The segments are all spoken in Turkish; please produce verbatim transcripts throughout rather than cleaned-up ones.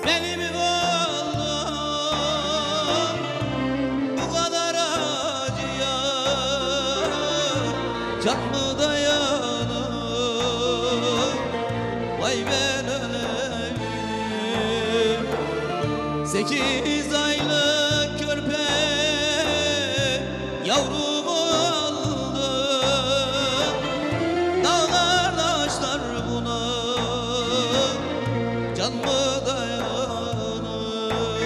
benim oğlum bu kadar acıya can mı dayanır? Vay ben öleyim. Sekiz aylık körpe yavrum oldu. Dağlar taşlar buna can mı dayanır?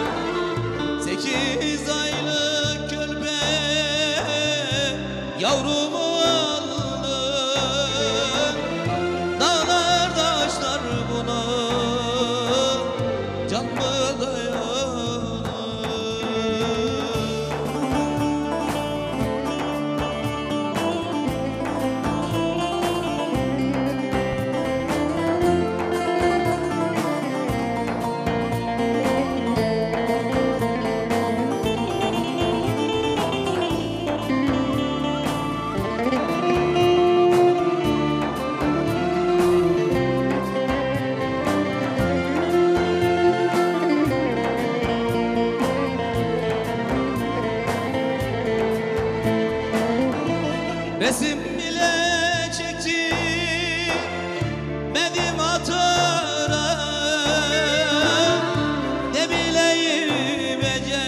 Sekiz aylık körpe yavrum oldu. Dağlar taşlar buna can mı dayanır? Resim bile çektirmedim hatıra, ne bileyim ece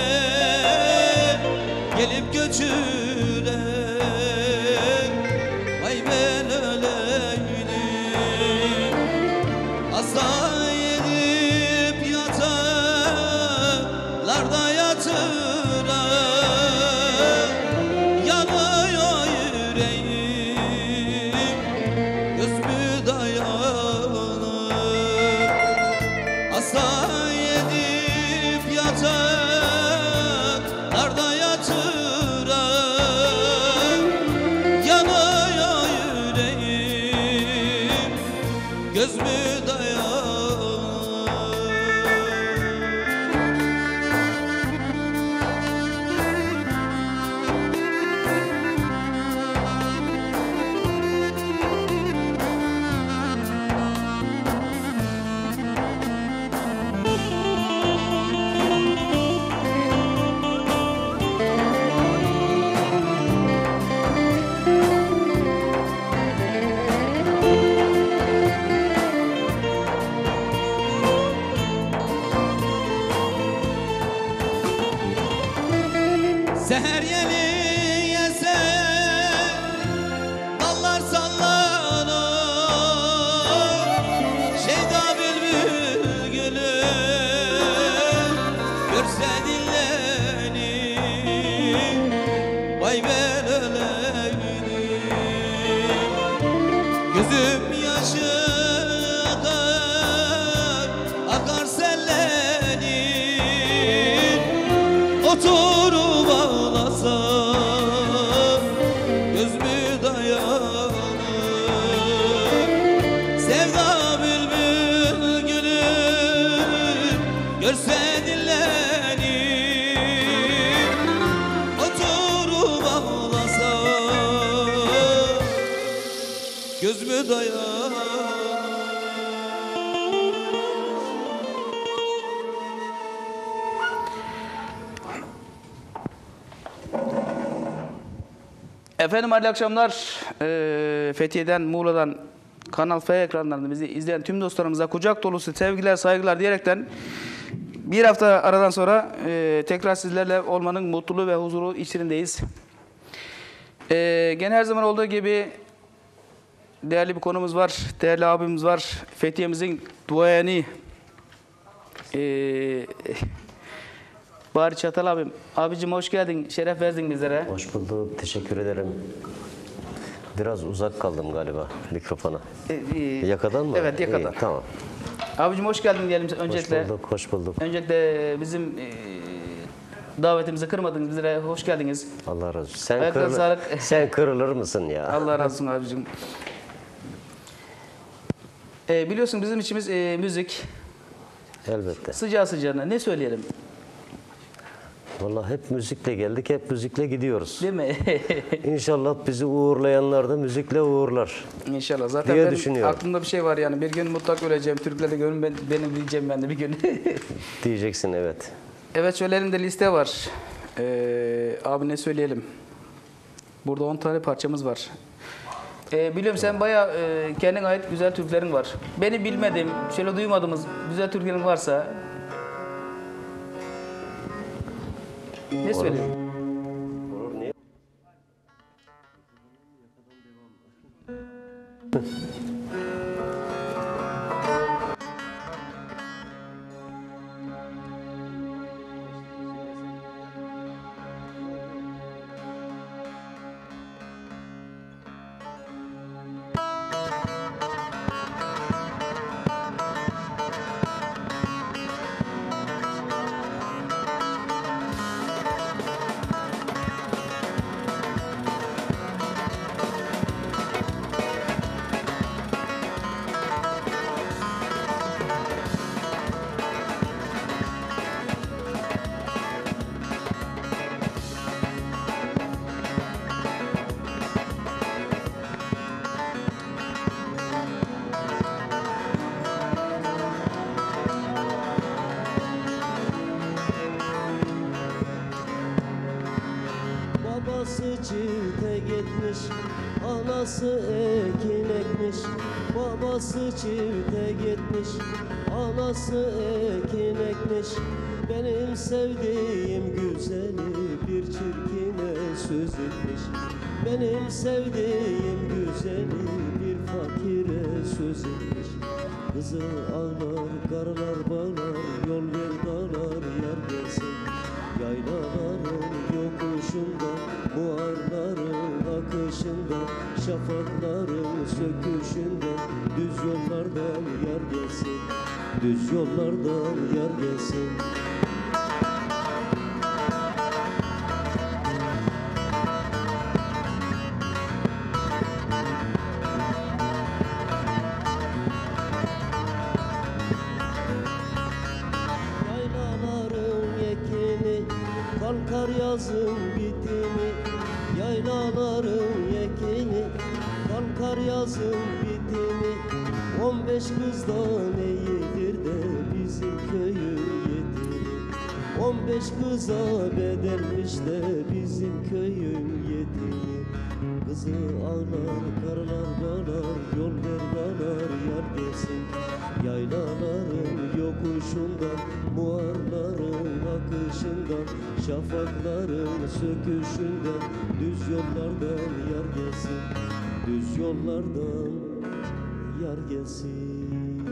gelip göçüre. Vay ben öleydim, hasta edip yataklarda yatıra. Yanıyor yüreğim, göz mü dayanır? Hasta edip yataklarda yatıra. Yanıyor yüreğim, göz mü dayanır? Seher yeli yese dallar sallanır. Şeyda bülbül gülü görse dinlenir. Vay ben öleydim, gözüm yaşı akar, akar sellenir. Oturup ağlasam göz mü dayanır? Sevda bülbül gülü görse dinlenir. Oturup ağlasam göz mü dayanır? Efendim hayırlı akşamlar. Ee, Fethiye'den, Muğla'dan, Kanal F ekranlarında bizi izleyen tüm dostlarımıza kucak dolusu sevgiler, saygılar diyerekten bir hafta aradan sonra e, tekrar sizlerle olmanın mutluluğu ve huzuru içindeyiz. E, gene her zaman olduğu gibi değerli bir konumuz var, değerli abimiz var. Fethiye'mizin duayeni e, Bari Çatal abim. Abicim hoş geldin, şeref verdin bizlere. Hoş bulduk, teşekkür ederim. Biraz uzak kaldım galiba mikrofona. E, e, yakadan mı? Evet, yakadan. İyi, tamam. Abicim hoş geldin diyelim öncelikle. Hoş bulduk, hoş bulduk. Öncelikle bizim e, davetimizi kırmadınız, bizlere hoş geldiniz. Allah razı olsun. Sen, Evet, kırılır, sağlık. sen kırılır mısın ya? Allah razı olsun abicim. E, biliyorsun bizim içimiz e, müzik. Elbette. Sıcağı sıcağına ne söyleyelim? Vallahi hep müzikle geldik, hep müzikle gidiyoruz. Değil mi? İnşallah bizi uğurlayanlar da müzikle uğurlar. İnşallah. Zaten diye benim düşünüyorum. aklımda bir şey var yani. Bir gün mutlak öleceğim. Türkleri görün ben, benim diyeceğim ben de bir gün. Diyeceksin, evet. Evet, şöyle elimde liste var. Ee, abi ne söyleyelim? Burada on tane parçamız var. Ee, biliyorum sen bayağı e, kendine ait güzel türkülerin var. Beni bilmediğim, şöyle duymadığımız güzel türkülerin varsa ne söyleyeyim? Olur, niye? Babası çifte gitmiş, anası ekin ekmiş. Babası çifte gitmiş, anası ekin ekmiş. Benim sevdiğim güzeli bir çirkine söz etmiş. Benim sevdiğim güzeli bir fakire söz etmiş. Kızı ağlar, karılar bağlar, yol ver dağlar yar gelsin. Yaylaların yokuşunda, buharların akışında, şafakların söküşünde, düz yollardan yar gelsin, düz yollardan yar gelsin. Yaylaların yekini kalkar yazın bitimi. Yaylaların yekini kalkar yazın bitimi. On beş kızdan iyidir de bizim köyün yetimi. On beş kıza bedelmiş de bizim köyün yetimi. Kızı ağlar, karılar bağlar, yol ver dağlar yar gelsin. Yaylaların yokuşundan, buharların akışından, şafakların söküşünden, düz yollardan yar gelsin, düz yollardan yar gelsin.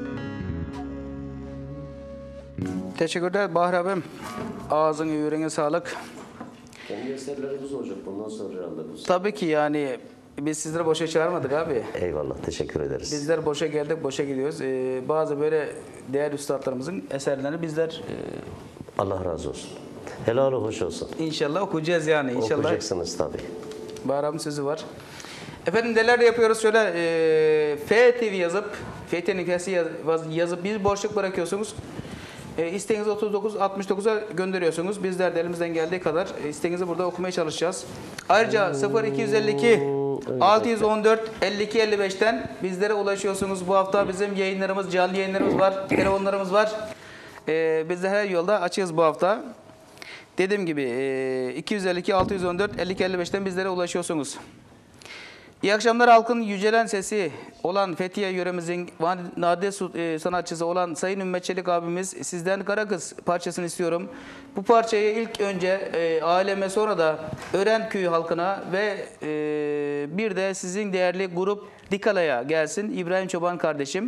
Teşekkürler Bahri abim. Ağzına yüreğine sağlık. Kendi eserlerimiz olacak bundan sonra herhalde bu. Tabii ki yani biz sizleri boşa çağırmadık abi. Eyvallah, teşekkür ederiz. Bizler boşa geldik, boşa gidiyoruz. Ee, bazı böyle değerli üstadlarımızın eserlerini bizler e, Allah razı olsun. Helal hoş olsun. inşallah okuyacağız yani. İnşallah. Okuyacaksınız tabii. Bahri abinin sözü var. Efendim neler yapıyoruz? Şöyle e, F T V yazıp, F T'nin hikayesi yaz- yazıp bir boşluk bırakıyorsunuz. E, isteğinizi otuz dokuz altmış dokuza gönderiyorsunuz. Bizler de elimizden geldiği kadar e, isteğinizi burada okumaya çalışacağız. Ayrıca sıfır iki yüz elli iki altı yüz on dört elli iki elli beşten bizlere ulaşıyorsunuz. Bu hafta bizim yayınlarımız, canlı yayınlarımız var, telefonlarımız var. E, biz de her yolda açığız bu hafta. Dediğim gibi e, iki yüz elli iki altı yüz on dört elli iki elli beşten bizlere ulaşıyorsunuz. İyi akşamlar, halkın yücelen sesi olan Fethiye yöremizin nadide sanatçısı olan Sayın Ümmet Çelik abimiz sizden Kara Kız parçasını istiyorum. Bu parçayı ilk önce e, aileme, sonra da Örenköy'ü halkına ve e, bir de sizin değerli grup Dikala'ya gelsin İbrahim Çoban kardeşim.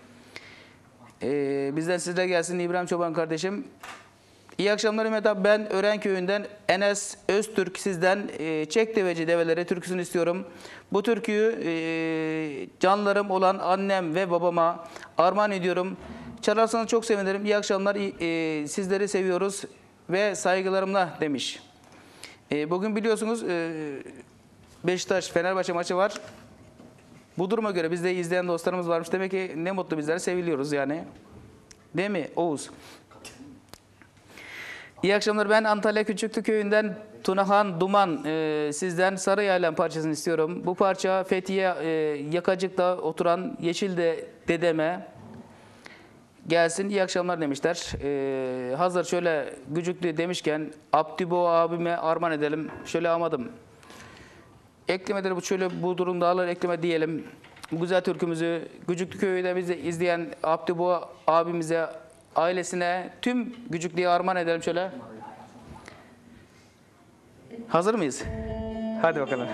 E, bizden size gelsin İbrahim Çoban kardeşim. İyi akşamlar Ümmet abi. Ben Örenköy'ünden Enes Öztürk sizden e, Çek Deveci Develeri türküsünü istiyorum. Bu türküyü e, canlarım olan annem ve babama armağan ediyorum. Çalarsanız çok sevinirim. İyi akşamlar. E, sizleri seviyoruz ve saygılarımla demiş. E, bugün biliyorsunuz e, Beşiktaş Fenerbahçe maçı var. Bu duruma göre bizde izleyen dostlarımız varmış. Demek ki ne mutlu, bizler seviliyoruz yani. Değil mi Oğuz? İyi akşamlar. Ben Antalya Küçüklü Köyü'nden Tunahan Duman. Ee, sizden Sarı Yaylan parçasını istiyorum. Bu parça Fethiye e, Yakacık'ta oturan Yeşilde dedeme gelsin. İyi akşamlar demişler. Ee, hazır şöyle Gücüklü demişken Abdübo abime armağan edelim. Şöyle amadım. Eklemeleri bu şöyle bu durumda alır ekleme diyelim. Bu güzel türkümüzü Gücüklü Köyü'de bizi izleyen Abdübo abimize, ailesine, tüm Gücüklü'ye armağan edelim şöyle. Hazır mıyız? Hadi bakalım.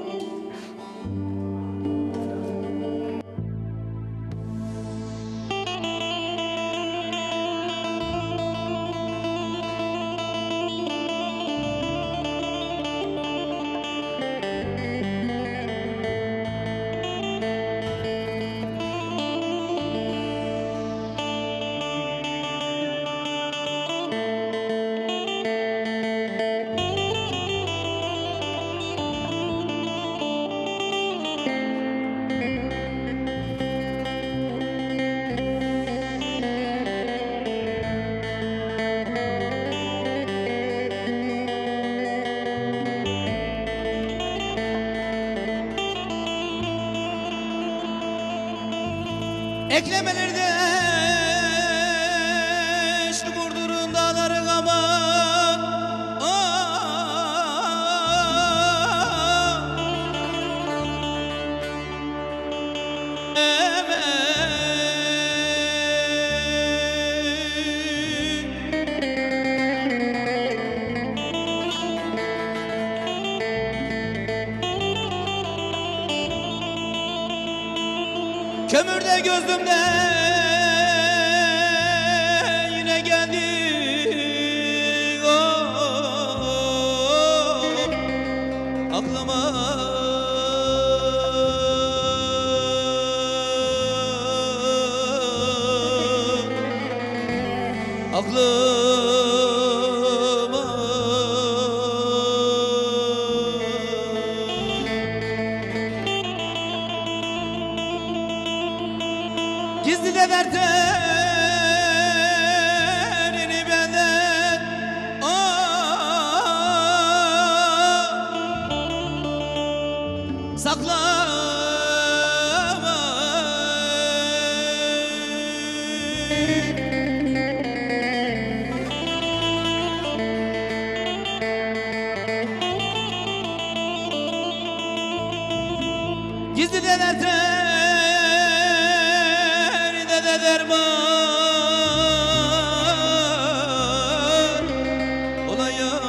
Eklemelerde şu vurdurun dağların ama kömürde gözümde yine geldi oh, aklıma aklıma gizli de dertlerini benden oh, saklama. Gizli de dertlerini de derman olayım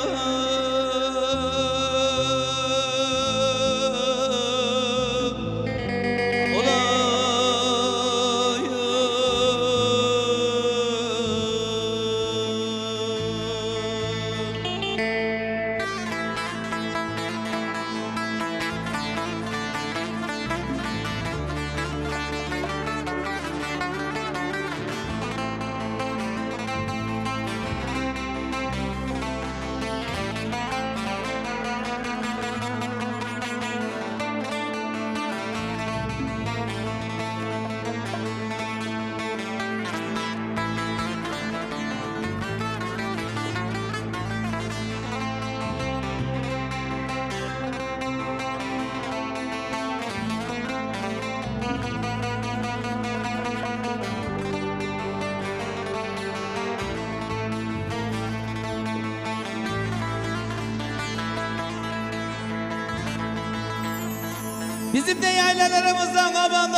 bizim de yaylalarımızdan kaban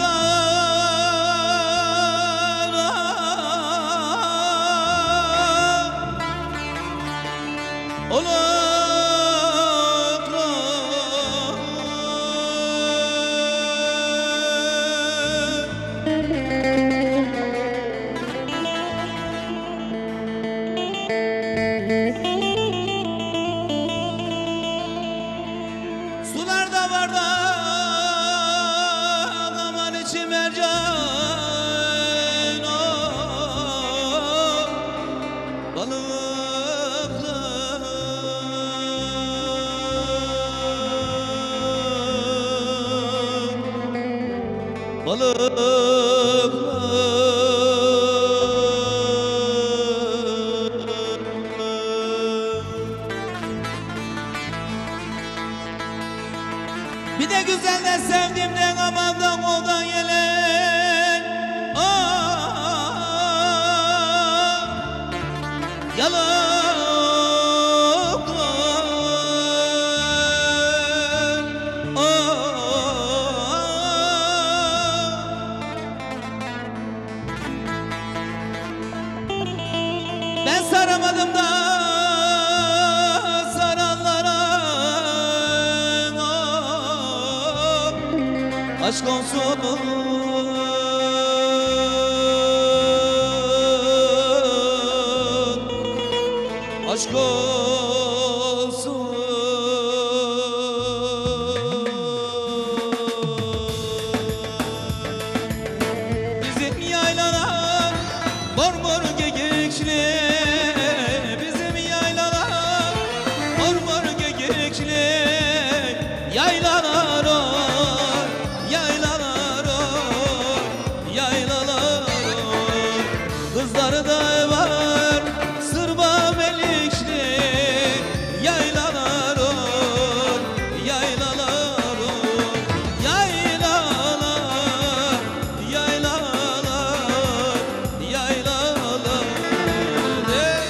dalaşlar oluklar. Sular da var da aman içim ercan oh, balıklar balıklar Bir de güzel de sevdiğimden amandan oldan gelen ah, yalan ben saramadım da saranlara ah, aşk olsun aşk olsun bizim yaylalar mor mor gegekli bizim yaylalar mor mor gegekli yaylalar oy yaylalar oy yaylalar oy kızları da var sırma melikli yaylalar oy yaylalar oy yaylalar yaylalar yaylalar hey.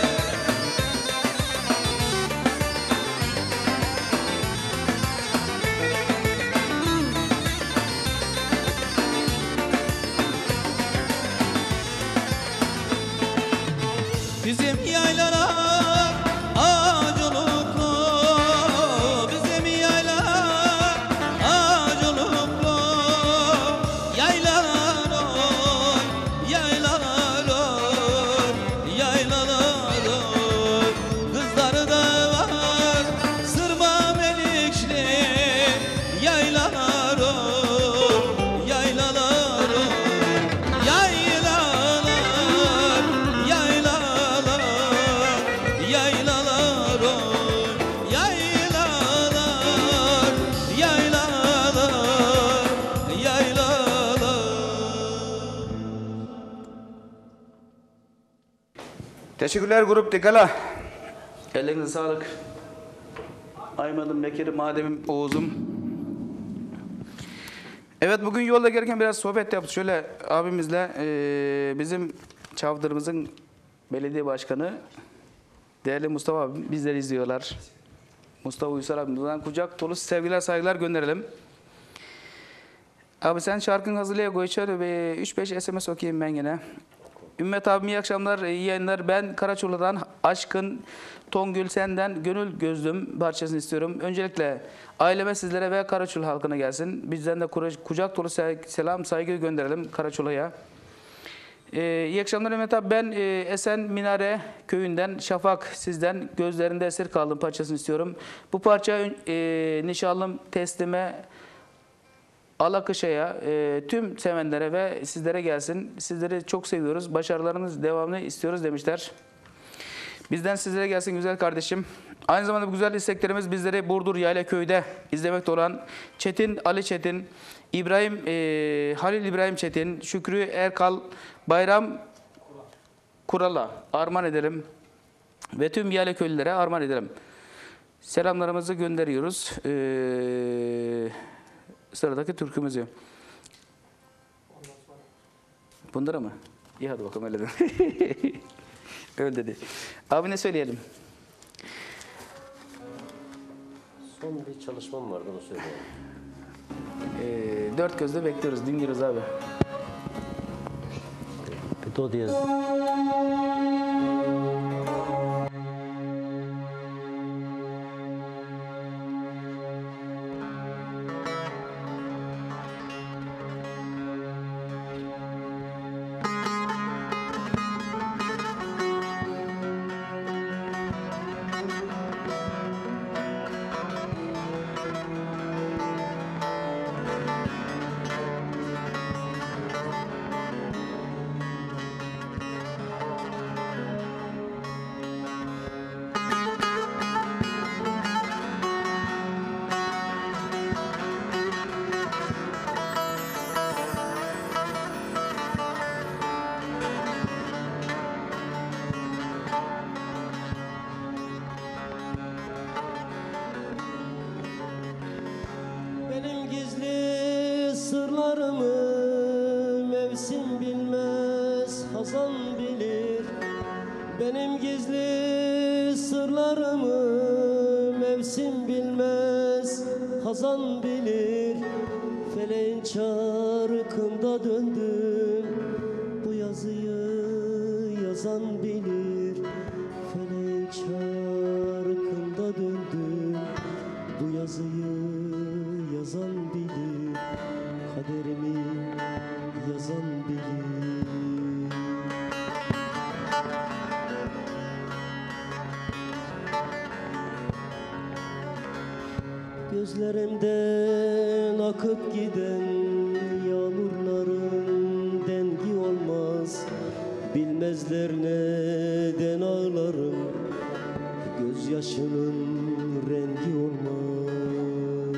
Bizim yaylalar ağacılıklı, bizim yaylalar ağacılıklı, yaylalar oy, yaylalar oy, yaylalar oy. Kızları da var sırma melikli, yaylalar oy, yaylalar oy, yaylalar, yaylalar, yaylalar oy, yaylalar, yaylalar, yaylalar. Teşekkürler grup Dikala. Ellerinize sağlık. Aymadım Bekir'im, Madem'im, Oğuz'um. Evet, bugün yolda gelirken biraz sohbet yaptık. Şöyle abimizle eee, bizim Çavdır'ımızın belediye başkanı değerli Mustafa abim bizleri izliyorlar. Mustafa Uysal abimizden kucak dolusu sevgiler saygılar gönderelim. Abi sen şarkını hazırlaya koyacağım ve üç beş S M S okuyayım ben yine. Ümmet abim iyi akşamlar, iyi yayınlar. Ben Karaçorlu'dan Aşkın Tongül senden Gönül Gözlüm parçasını istiyorum. Öncelikle aileme, sizlere ve Karaçorlu halkına gelsin. Bizden de kucak dolu selam, saygı gönderelim Karaçorlu'ya. Ee, iyi akşamlar Ümmet abi. Ben e, Esen Minare köyünden Şafak sizden gözlerinde esir kaldım parçasını istiyorum. Bu parça e, nişanlım teslime Alakışa'ya, e, tüm sevenlere ve sizlere gelsin. Sizleri çok seviyoruz. Başarılarınız devamını istiyoruz demişler. Bizden sizlere gelsin güzel kardeşim. Aynı zamanda bu güzel isteklerimiz bizleri Burdur Yaylaköy'de izlemekte olan Çetin Ali Çetin, İbrahim e, Halil İbrahim Çetin, Şükrü Erkal, Bayram Kural'a armağan edelim. Ve tüm Yaylaköylülere armağan edelim. Selamlarımızı gönderiyoruz. Eee... Sıradaki türkümüzü. Bunlara mı? İyi hadi bakalım öyle de. Öyle dedi. Abi ne söyleyelim? Son bir çalışmam vardı, onu söyleyeyim. Ee, dört gözle bekliyoruz, dinliyoruz abi. Bir do diyez. Benim gizli sırlarımı mevsim bilmez, hazan bilir. Feleğin çarkında döndüm, bu yazıyı yazan bilir. Feleğin çarkında döndüm, bu yazıyı yazan bilir. Kaderimi yazan bilir. Gözlerimden akıp giden yağmurların dengi olmaz. Bilmezler neden ağlarım, gözyaşının rengi olmaz.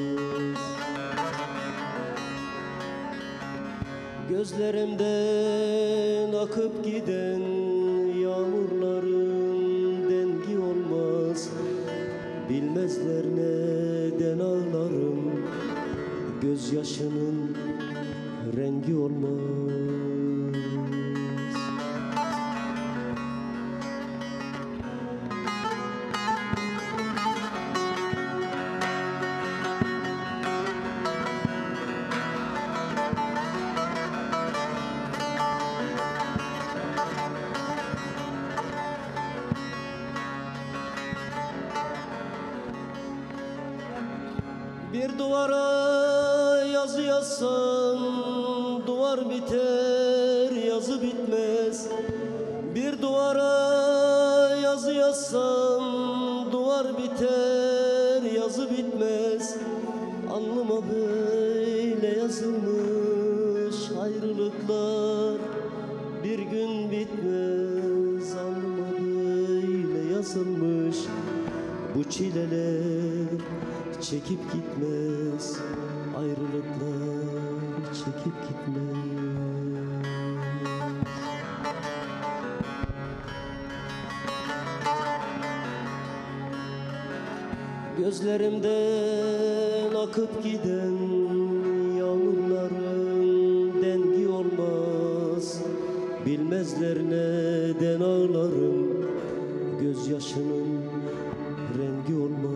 Gözlerimden akıp giden yağmurların dengi olmaz. Bilmezler neden ağlarım, gözyaşının rengi olmaz. Bir duvara yazı yazsan duvar biter, yazı bitmez. Bir duvara yazı yazsan duvar biter, yazı bitmez. Alnıma böyle yazılmış ayrılıklar bir gün bitmez. Alnıma böyle yazılmış bu çileler çekip gitmez, ayrılıklar çekip gitmez. Gözlerimden akıp giden yağmurların dengi olmaz. Bilmezler neden ağlarım, gözyaşının rengi olmaz.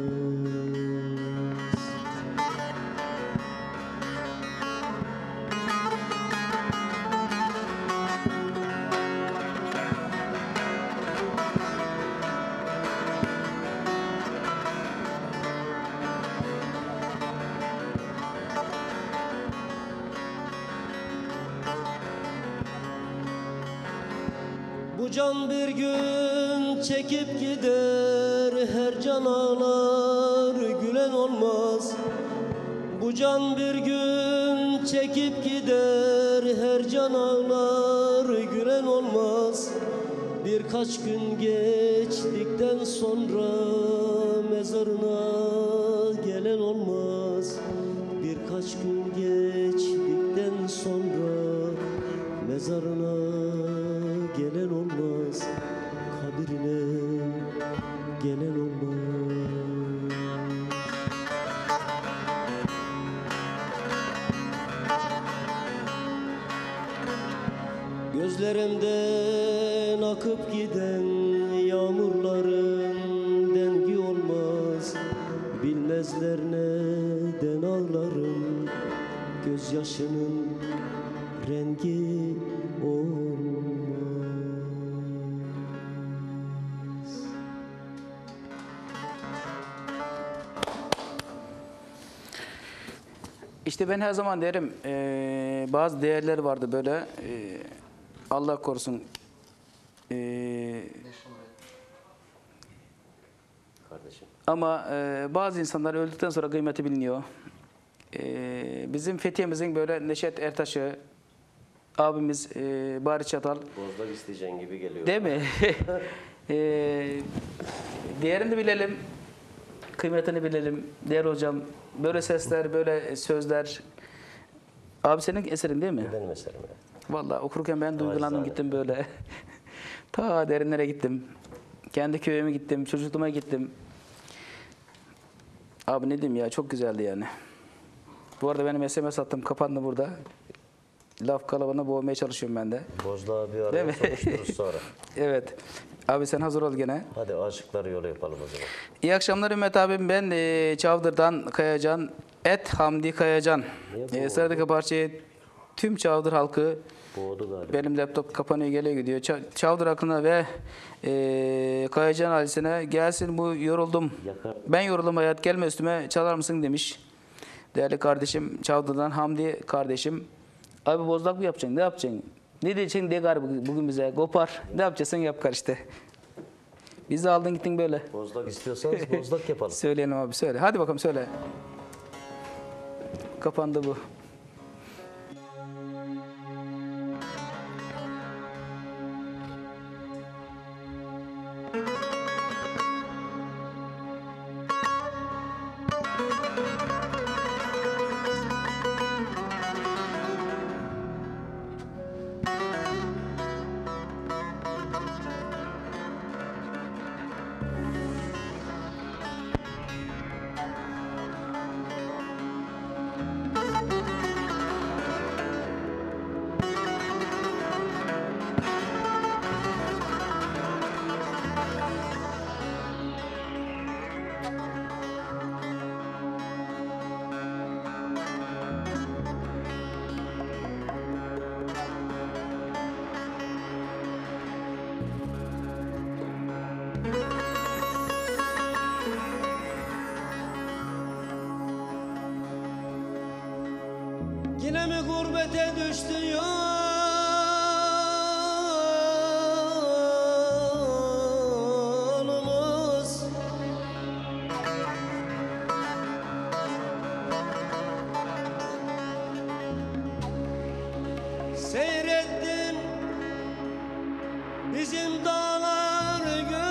Bu can bir gün çekip gider, her can ağlar, gülen olmaz. Bu can bir gün çekip gider, her can ağlar, gülen olmaz. Birkaç gün geçtikten sonra mezarına gelen olmaz. Birkaç gün geçtikten sonra mezarına gelen olmaz, kabrine gelen olmaz. Gözlerimden akıp giden yağmurların dengi olmaz. Bilmezler neden ağlarım, gözyaşının rengi olmaz. İşte ben her zaman derim, e, bazı değerler vardı böyle, e, Allah korusun, e, Kardeşim. ama e, bazı insanlar öldükten sonra kıymeti biliniyor. E, bizim Fethiye'mizin böyle Neşet Ertaş'ı, abimiz e, Bari Çatal, Bozdak isteyeceğin gibi geliyor. değil mi? e, değerini bilelim, kıymetini bilelim. Değer hocam, böyle sesler, böyle sözler. Abi senin eserin değil mi? Benim eserim ya. Vallahi okurken ben duygulandım, Acizane. gittim böyle. Ta derinlere gittim. Kendi köyüme gittim, çocukluğuma gittim. Abi ne diyeyim ya, çok güzeldi yani. Bu arada benim S M S attım, kapandı burada. laf kalabalığına boğmaya çalışıyorum ben de. Bozdağı bir Değil araya mi? sokuştururuz sonra. Evet. Abi sen hazır ol gene. Hadi aşıkları yolu yapalım o zaman. İyi akşamlar Ümmet abim. Ben e, Çavdır'dan Kayacan. Et Hamdi Kayacan. Niye E, bu sıradaki parçayı tüm Çavdır halkı, Boğdu galiba. benim laptop kapanıyor geliyor gidiyor. Ça- Çavdır halkına ve e, Kayacan ailesine gelsin bu yoruldum. Yakar. Ben yoruldum hayat gelme üstüme çalar mısın demiş. Değerli kardeşim Çavdır'dan Hamdi kardeşim. Abi bozlak mı yapacaksın? Ne yapacaksın? Ne diyeceksin de gari bugün bize? Kopar. Ne yapacaksın yap kar işte. Bizi aldın gittin böyle. Bozdak istiyorsanız bozdak yapalım. Söyleyelim abi söyle. Hadi bakalım söyle. Kapandı bu. Yine mi gurbete düştü yolumuz? Seyrettim bizim dağlar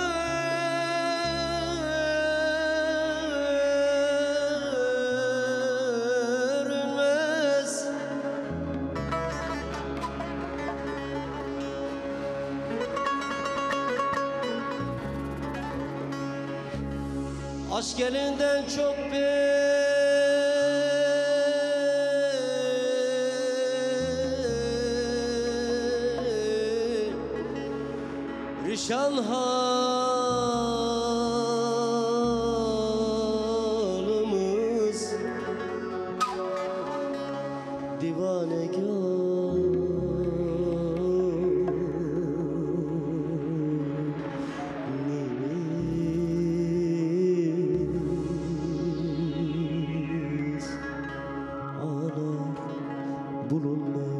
görünmez. Aşk elinden çok perişan halımız, divane gönlümüz ağlar bulunmaz.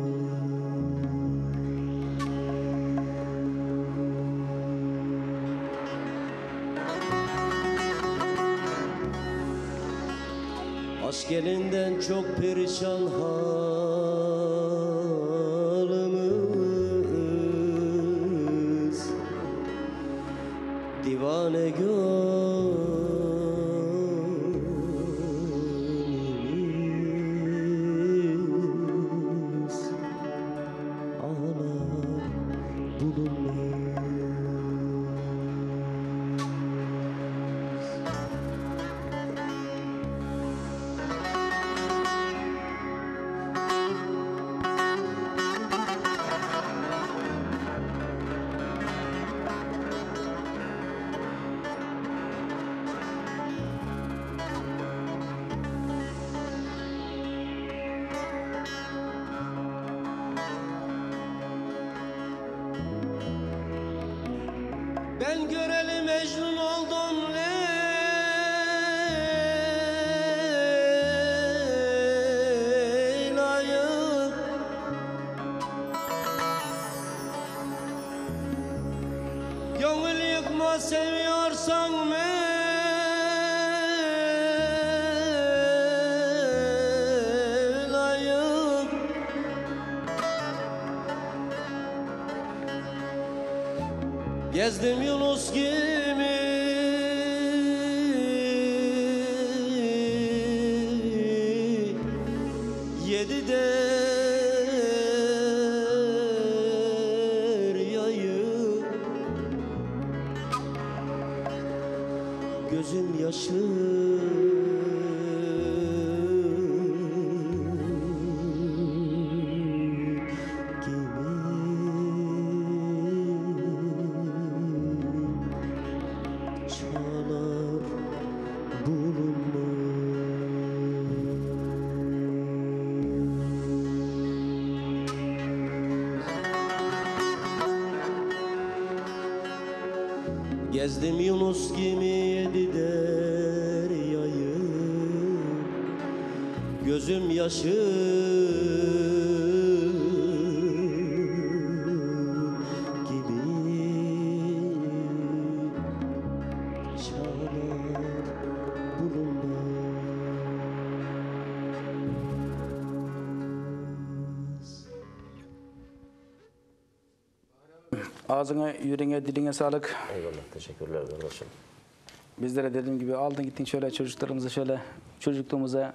Aşk elinden çok perişan halımız, divane gönlümüz ağlar bulunmaz. Ben göreli Mecnun oldum Leyla'yı. Gönül yıkma seviyorsan Mevla'yı. Gezdim Yunus gibi yedi deryayı, gözüm yaşı Gezdim Yunus gibi yedi deryayı, gözüm yaşı gibi çalar bulunmaz. Ağzına, yüreğine, diline sağlık. Eyvallah, teşekkürler kardeşim. Bizlere dediğim gibi aldın gittin şöyle çocuklarımıza, şöyle çocukluğumuza.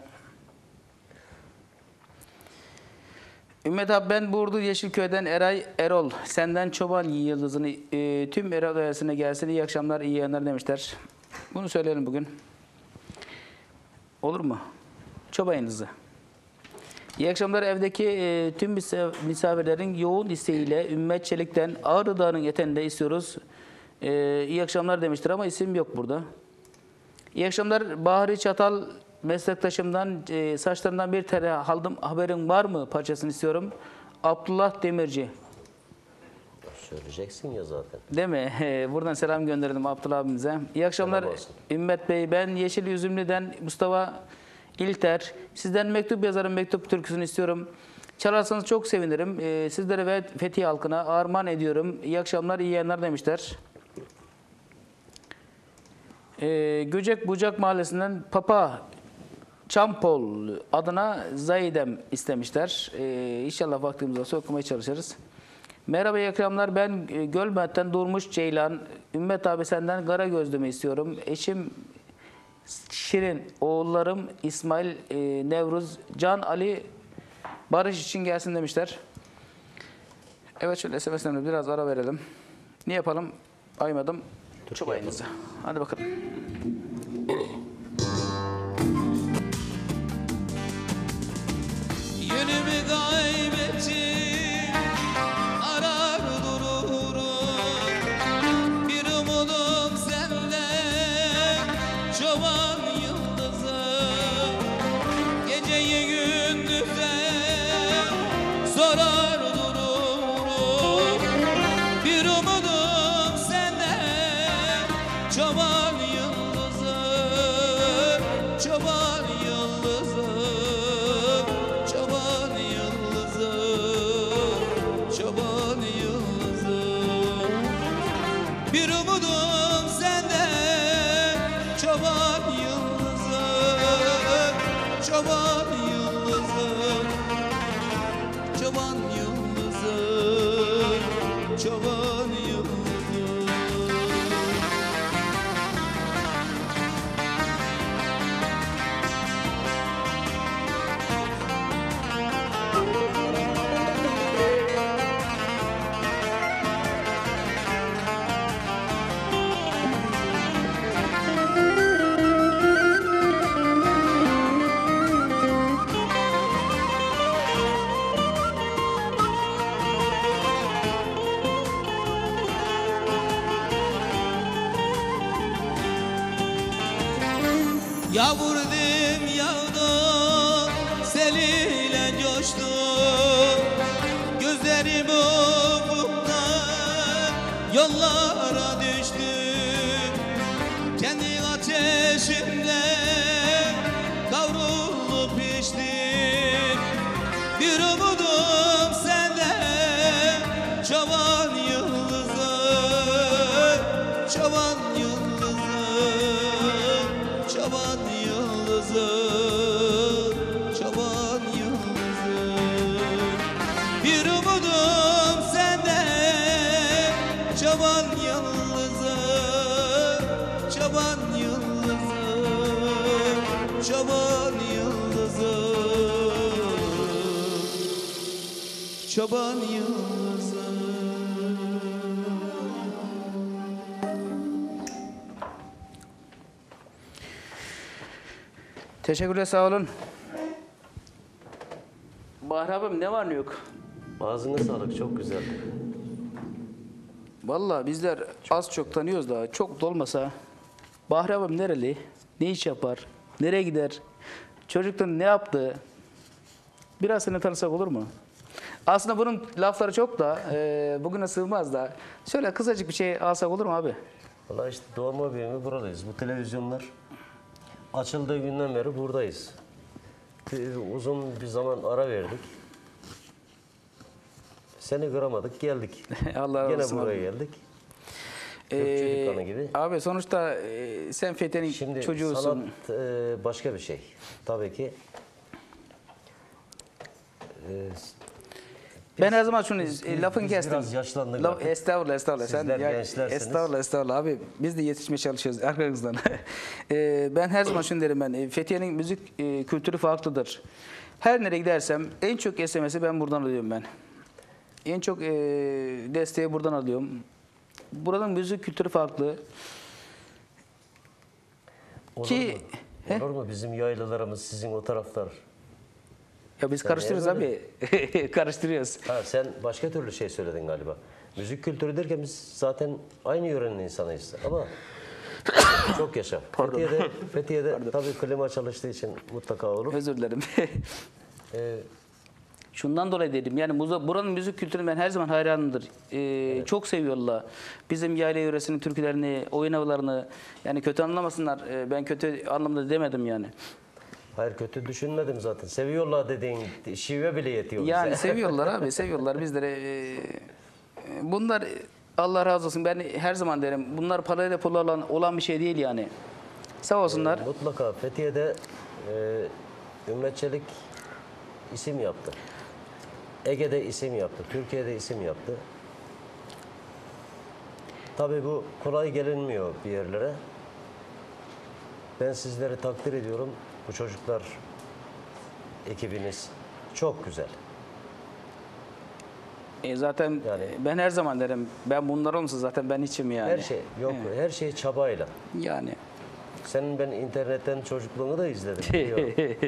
Ümmet abi, ben Burdur Yeşilköy'den Eray Erol. Senden çoban yıldızını e, tüm Erol ailesine gelsin. İyi akşamlar, iyi yayınlar demişler. Bunu söyleyelim bugün. Olur mu? Çoban yıldızı. İyi akşamlar, evdeki e, tüm misafirlerin yoğun isteğiyle Ümmet Çelik'ten Ağrı Dağı'nın eteğinde istiyoruz. E, iyi akşamlar demiştir ama isim yok burada. İyi akşamlar, Bahri Çatal meslektaşımdan e, saçlarından bir tane aldım, haberin var mı parçasını istiyorum. Abdullah Demirci. Söyleyeceksin ya zaten. Değil mi? Buradan selam gönderdim Abdullah abimize. İyi akşamlar Selam olsun. Ümmet Bey. Ben Yeşil Üzümlü'den Mustafa İlter. Sizden mektup yazarım, mektup türküsünü istiyorum. Çalarsanız çok sevinirim. Ee, sizlere ve Fethiye halkına armağan ediyorum. İyi akşamlar, iyi yayınlar demişler. Ee, Göcek Bucak Mahallesi'nden Papa Çampol adına Zahidem istemişler. Ee, inşallah vaktimiz olsa okumaya çalışırız. Merhaba, iyi akşamlar. Ben e, Gölmet'ten Durmuş Ceylan. Ümmet abi, senden kara gözlümü istiyorum. Eşim Şirin, oğullarım İsmail, e, Nevruz, Can, Ali, Barış için gelsin demişler. Evet, şöyle S M S'lerine biraz ara verelim. Ne yapalım? Aymadım. Çobayınızı. Hadi bakalım. Yönümü kaybettim, arar dururum. Bir umudum senden, çoban yıldızı. Geceyi gündüzden sorar dururum. Bir umudum senden, çoban yıldızı. Çoban yıldızı. Çoban yıldızı, çoban yıldızı. Bir umudum senden, çoban yıldızı, çoban yıldızı, çoban yıldızı, çoban yıldızı. Yağmur dim yağdı, seliyle coştu. Gözlerim ufukta yollara düştü. Kendi ateşimde kavrulup piştim. Bir umudum sende, çoban yıldızı, çoban yıldızı, çoban yıldızı, çoban yıldızı. Bir umudum sende, çoban yıldızı, çoban yıldızı, çoban yıldızı, çoban yıldızı. Teşekkürler, sağ olun. Bahri abim, ne var ne yok? Ağzına sağlık, çok güzeldi. Vallahi bizler az çok tanıyoruz da çok da olmasa. Bahri abim nereli? Ne iş yapar? Nereye gider? Çocukluğunda ne yaptı? Biraz seni tanısak olur mu? Aslında bunun lafları çok da e, bugüne sığmaz da. Şöyle kısacık bir şey alsak olur mu abi? Valla işte doğma büyüme buradayız. Bu televizyonlar açıldığı günden beri buradayız. Te- Uzun bir zaman ara verdik. Seni kıramadık, geldik. Allah razı Gene olsun buraya abi. geldik. Ee, Gökçe dükkanı gibi. Abi sonuçta e, sen Fethiye'nin Şimdi çocuğusun. sanat e, başka bir şey. Tabii ki. E, Ben her zaman şunu biz- e, lafın biz kestim. biraz yaşlandık Laf- artık. estağfurullah estağfurullah. Sizler ya- gençlersiniz. Estağfurullah estağfurullah abi. Biz de yetişmeye çalışıyoruz arkanızdan. E, ben her zaman şunu derim ben. e, Fethiye'nin müzik e, kültürü farklıdır. Her nereye gidersem en çok S M S'i ben buradan alıyorum ben. En çok e, desteği buradan alıyorum. Buranın müzik kültürü farklı. Olur Ki- mu? He? Olur mu? Bizim yaylalarımız sizin o taraflar. Ya biz karıştırıyoruz niye abi. Karıştırıyoruz. Ha, sen başka türlü şey söyledin galiba. Müzik kültürü derken biz zaten aynı yörenin insanıyız. Ama çok yaşa. Fethiye'de, Fethiye'de tabii klima çalıştığı için mutlaka olur. Özür dilerim. Ee, Şundan dolayı dedim yani muza- buranın müzik kültürünü ben her zaman hayranımdır. Ee, Çok seviyorlar. Bizim yayla yöresinin türkülerini, oyun havalarını yani kötü anlamasınlar. Ee, ben kötü anlamda demedim yani. hayır kötü düşünmedim zaten. Seviyorlar dediğin şive bile yetiyor Yani bize. seviyorlar abi, seviyorlar bizlere. Ee, bunlar Allah razı olsun. Ben her zaman derim bunlar parayla pul olan, olan bir şey değil yani. Sağ olsunlar. Mutlaka Fethiye'de e, Ümmet Çelik isim yaptı. Ege'de isim yaptı. Türkiye'de isim yaptı. Tabii bu kolay gelinmiyor bir yerlere. Ben sizleri takdir ediyorum. Bu çocuklar, ekibiniz çok güzel. E, zaten Yani- ben her zaman derim ben bunlar olmasa zaten ben içim yani. Her şey yok, her şey çabayla. Yani. Senin ben internetten çocukluğunu da izledim. biliyorum.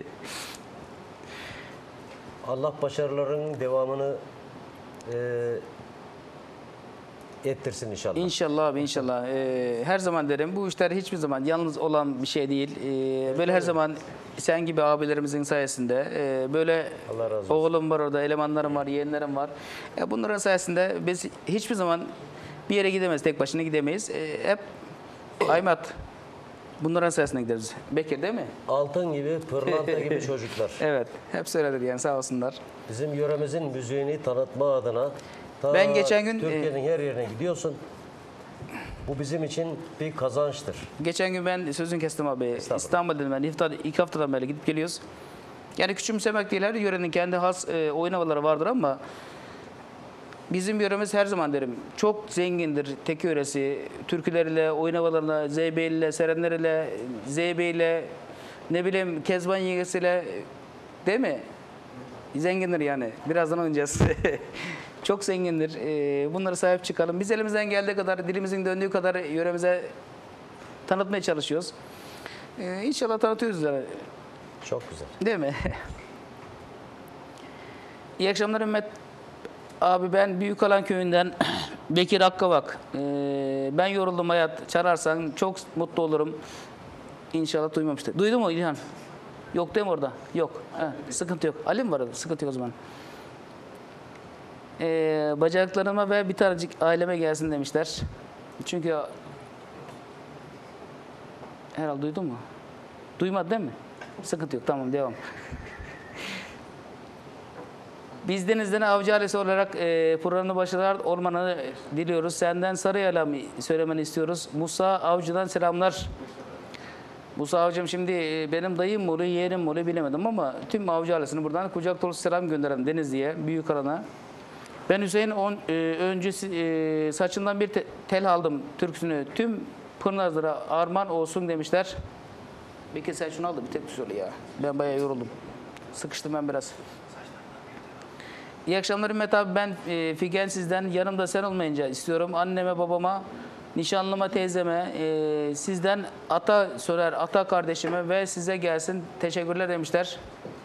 Allah başarıların devamını e, ettirsin inşallah. İnşallah abi inşallah. Ee, her zaman derim bu işler hiçbir zaman yalnız olan bir şey değil. Ee, böyle her zaman sen gibi abilerimizin sayesinde e, böyle Allah razı olsun. oğlum var orada, elemanlarım var, yeğenlerim var. E, bunların sayesinde biz hiçbir zaman bir yere gidemeyiz, tek başına gidemeyiz. E, hep Aymat bunların sayesinde gideriz. Bekir değil mi? Altın gibi, pırlanta gibi çocuklar. Evet. Hep söyledir yani sağ olsunlar. Bizim yöremizin müziğini tanıtma adına ta Ben geçen gün, Türkiye'nin her yerine gidiyorsun. Bu bizim için bir kazançtır. Geçen gün ben sözün kestim abi. Estağfurullah. İstanbul'da dedim ben. İftar, iki haftadan beri gidip geliyoruz. Yani küçümsemek değil. Her yörenin kendi has e, oyun havaları vardır ama bizim yöremiz her zaman derim çok zengindir. Tek yöresi. Türküleriyle, oyun havalarıyla, zeybeliyle, serenleriyle, zeybeyle, ne bileyim Kezban yengesiyle değil mi? Zengindir yani. Birazdan oynayacağız. Çok zengindir. Ee, bunlara sahip çıkalım. Biz elimizden geldiği kadar, dilimizin döndüğü kadar yöremize tanıtmaya çalışıyoruz. Ee, İnşallah tanıtıyoruz yani. Çok güzel. Değil mi? İyi akşamlar Ümmet. Abi ben Büyükalan köyünden Bekir Akkavak. Ee, ben yoruldum hayat. Çağırırsan çok mutlu olurum. İnşallah duymamıştır. Duydu mu İlhan? Yok değil mi orada? Yok. Ha, sıkıntı yok. Ali mi var orada? Sıkıntı yok o zaman. Ee, bacaklarıma ve bir tanecik aileme gelsin demişler. Çünkü herhalde duydun mu? Duymadı değil mi? Sıkıntı yok. Tamam devam. Biz Denizden Avcı ailesi olarak e, programını başarılar olmanı diliyoruz. Senden Sarıyal'a söylemeni istiyoruz. Musa Avcı'dan selamlar. Musa Avcım şimdi e, benim dayım mı oluyor, yeğenim mi oluyor bilemedim ama tüm Avcı ailesine buradan kucak dolusu selam gönderelim Denizli'ye, Büyükalan'a. Ben Hüseyin on, e, öncesi e, saçından bir te, tel aldım türküsünü. Tüm Pınarlara armağan olsun demişler. Bekir sen şunu al da bir tek söyle ya. Ben bayağı yoruldum. Sıkıştım ben biraz. İyi akşamlar Ümmet abi. Ben e, Figen sizden yanımda sen olmayınca istiyorum. Anneme, babama, nişanlıma, teyzeme, e, sizden ata Sörer, ata kardeşime ve size gelsin. Teşekkürler demişler.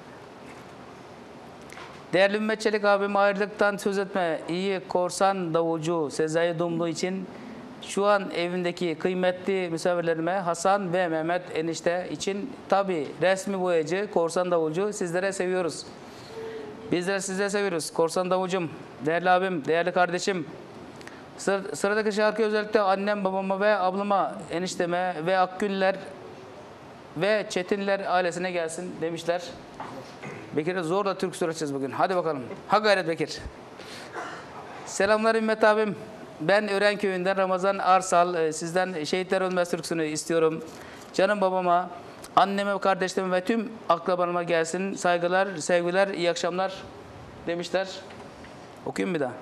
Değerli Ümmet Çelik abim ayrılıktan söz etme. İyi korsan davulcu Sezai Dumlu için şu an evindeki kıymetli misafirlerime Hasan ve Mehmet enişte için tabi resmi boyacı, korsan davulcu sizlere seviyoruz. Bizler sizleri seviyoruz. Korsan davulcum, değerli abim, değerli kardeşim. Sır, sıradaki şarkı özellikle annem, babama ve ablama, enişteme ve Akgünler ve Çetinler ailesine gelsin demişler. Bekir'e zor da türkü söyleyeceğiz bugün. Hadi bakalım. Ha gayret Bekir. Selamlar Ümmet abim. Ben Ören köyünden Ramazan Arsal. Ee, Sizden Şehitler Ölmez türküsünü istiyorum. Canım babama, anneme, kardeşlerime ve tüm akrabalarıma gelsin. Saygılar, sevgiler, iyi akşamlar demişler. Okuyayım bir daha.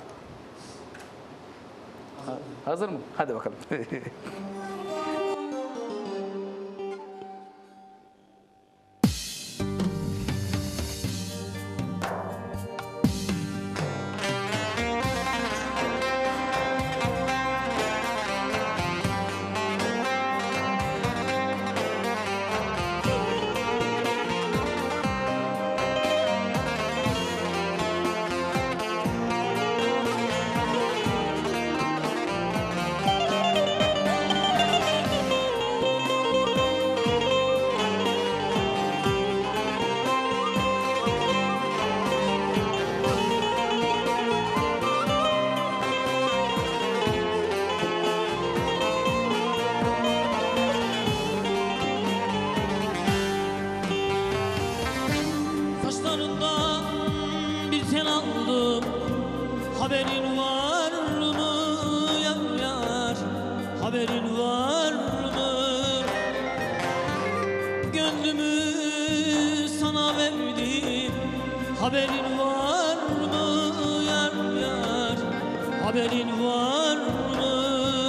Ha- Hazır mı? Hadi bakalım. Saçlarından bir tel aldım. Haberin var mı yar yar? Haberin var mı? Gönlümü sana verdim. Haberin var mı yar yar? Haberin var mı?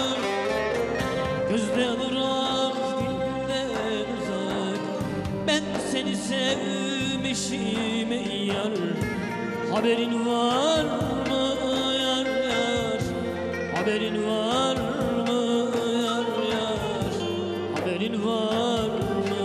Gözden ırak, dilden uzak. Ben seni sevmişim ey yar. Haberin var mı yar yar? Haberin var mı yar yar? Haberin var mı?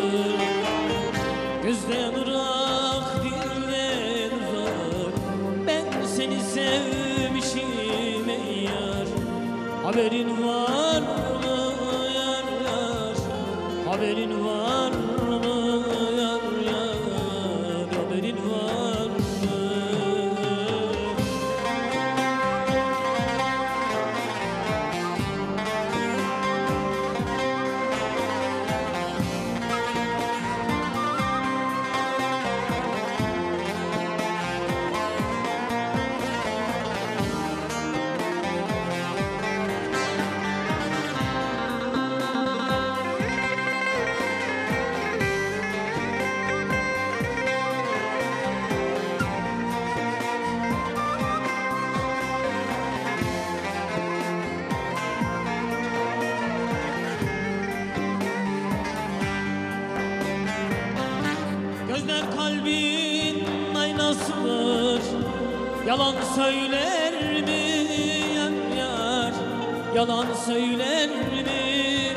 Gözden ırak, dilden uzak. Ben seni sevmişim ey yar. Haberin var mı yar yar? Haberin var mı yar yar? Haberin var mı? Gözler kalbin aynasıdır. Yalan söyler mi yar yar? Yalan söyler mi?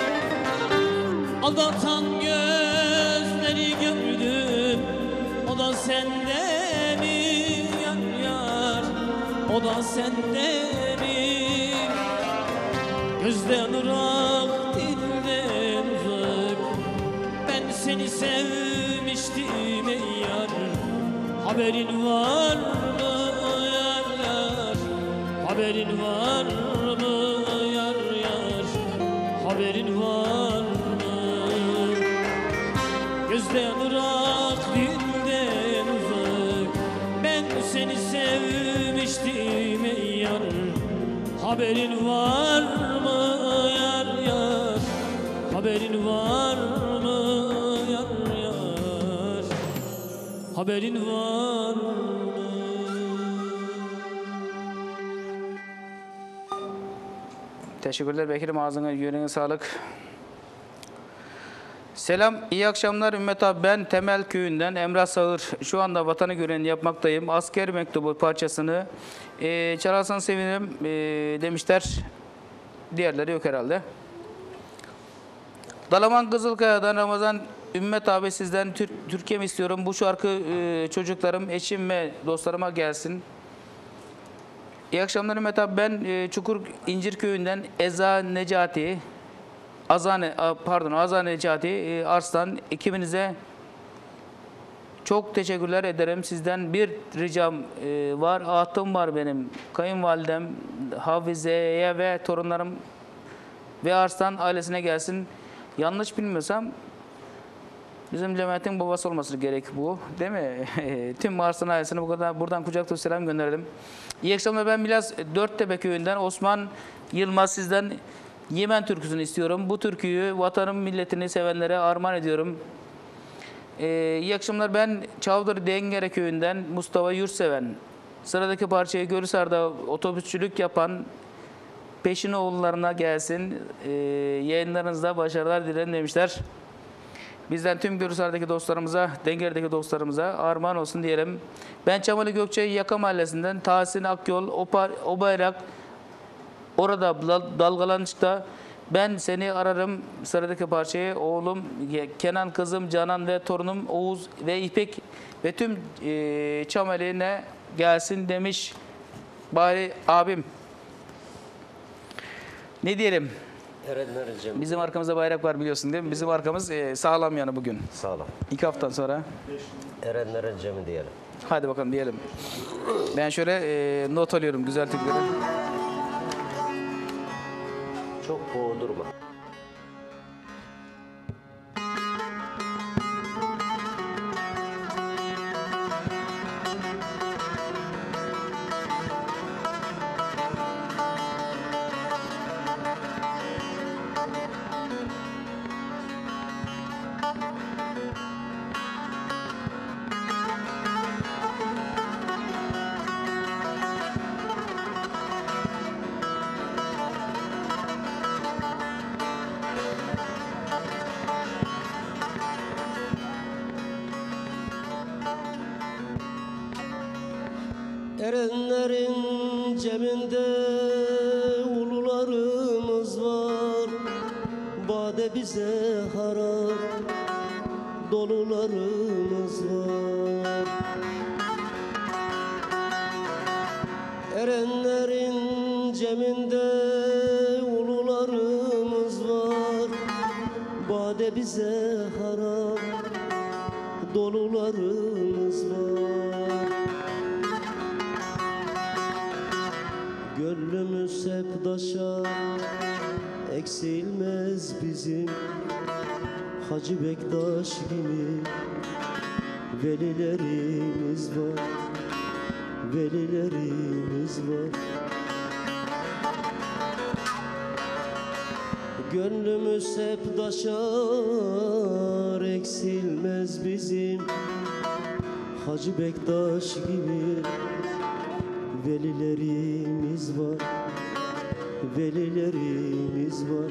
Aldatan gözleri gördüm. O da sende mi yar yar? O da sende mi? Gözden ırak, dilden uzak. Ben seni sevmiştim ey yar. Haberin var mı yar yar? Haberin var mı yar yar? Haberin var mı? Gözden ırak, dilden uzak. Ben seni sevmiştim ey yar. Haberin var mı yar yar? Haberin var mı yar yar? Haberin var mı? Teşekkürler Bekir'im, ağzına yüreğine sağlık. Selam, iyi akşamlar Ümmet abi. Ben Temel Köyü'nden Emrah Sağır. Şu anda vatanı görevini yapmaktayım. Asker mektubu parçasını e, çalarsan sevinirim e, demişler. Diğerleri yok herhalde. Dalaman Kızılkaya'dan Ramazan Ümmet abi, sizden Tür Türkiye mi istiyorum? Bu şarkı e, çocuklarım, eşim ve dostlarıma gelsin. İyi akşamlar Ümmet abi. Ben e, Çukur İncir Köyü'nden Eza Necati. Azane, pardon Azane Necati e, Arslan, ekibinize Çok teşekkürler ederim. Sizden bir ricam e, var. Hatım var benim. Kayınvalidem Hafize'ye ve torunlarım ve Arslan ailesine gelsin. Yanlış bilmiyorsam bizim cemaatin babası olması gerek bu. Değil mi? Tüm Arslan ailesine bu kadar buradan kucak dolusu selam gönderdim. İyi akşamlar. Ben Milas Dörttepe köyünden Osman Yılmaz, sizden Yemen türküsünü istiyorum. Bu türküyü vatanım milletini sevenlere armağan ediyorum. Ee, iyi akşamlar. Ben Çavdar Dengere köyünden Mustafa Yurtseven. Sıradaki parçayı Görüsar'da otobüsçülük yapan Peşinoğullarına gelsin. Ee, yayınlarınızda başarılar dilerim demişler. Bizden tüm Görüsar'daki dostlarımıza, Dengere'deki dostlarımıza armağan olsun diyelim. Ben Çamali Gökçe Yaka Mahallesi'nden Tahsin Akyol, o, o bayrak orada dalgalanışta ben seni ararım. Sıradaki parçayı oğlum Kenan, kızım Canan ve torunum Oğuz ve İpek ve tüm e, Çamali'ne gelsin demiş bari abim. Ne diyelim? Erenlerin Cem'i. Bizim arkamızda bayrak var biliyorsun değil mi? Bizim arkamız e, sağlam yani bugün. Sağlam. İki haftadan sonra. Erenlerin Cem'i diyelim. Hadi bakalım diyelim. Ben şöyle e, not alıyorum güzel türküleri. Çok boğdurma. Erenlerin cebinde ulularımız var, bade bize harap, dolularımız var. Erenlerin cebinde ulularımız var, bade bize harap, dolularımız var. Gönlümüz hep taşa, eksilmez bizim Hacı Bektaş gibi velilerimiz var, velilerimiz var. Gönlümüz hep taşar, eksilmez bizim Hacı Bektaş gibi velilerimiz var, velilerimiz var.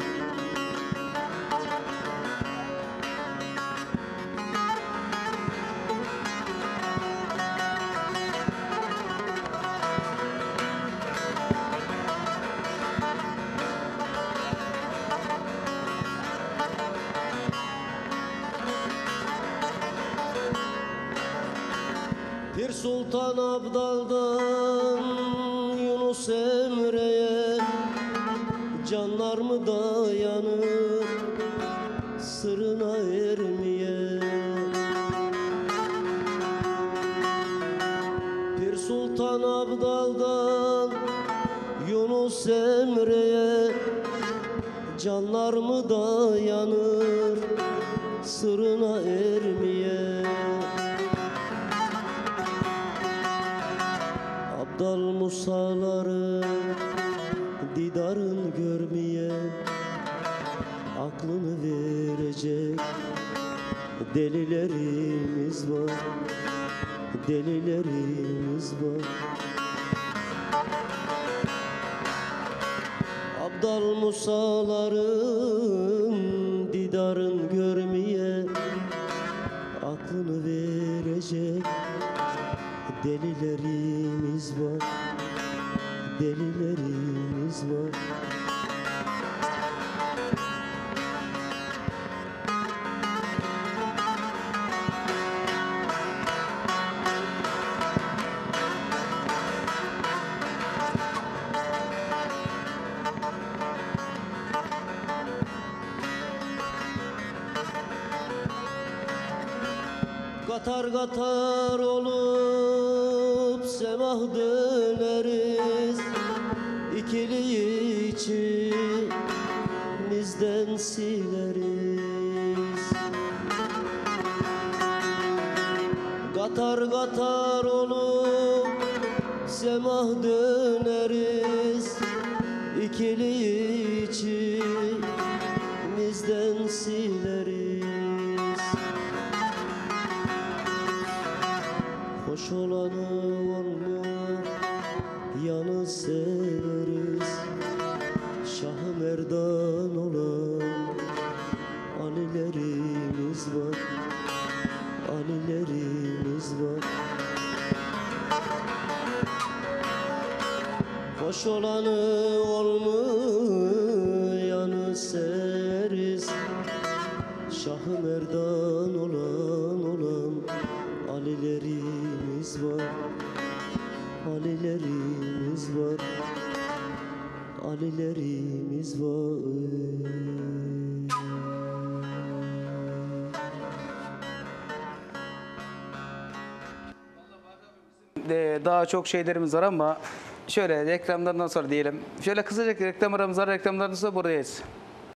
Pir Sultan Abdal'dan Yunus Emre'ye canlar mı dayanır sırrına ermeye? Pir Sultan Abdal'dan Yunus Emre'ye canlar mı dayanır sırrına ermeye? Abdal Musaları didarın görmeye aklını verecek delilerimiz var, delilerimiz var. Abdal Musaların didarın görmeye aklını verecek delilerimiz var, delilerimiz var. Katar katar olup semah döneriz, İkili içimizden sileriz. Katar katar olup semah döneriz, İkili içimizden sileriz. Hoş olanı olmayanı severiz. Şah-ı Merdan olan Alilerimiz var, Alilerimiz var. Hoş olanı olmayanı severiz. Şah-ı Merdan olan olan Alilerimiz var, Alilerimiz var, Alilerimiz var. De, daha çok şeylerimiz var ama şöyle reklamlardan sonra diyelim. Şöyle kısaca reklam aramız var. Reklamlardan sonra buradayız.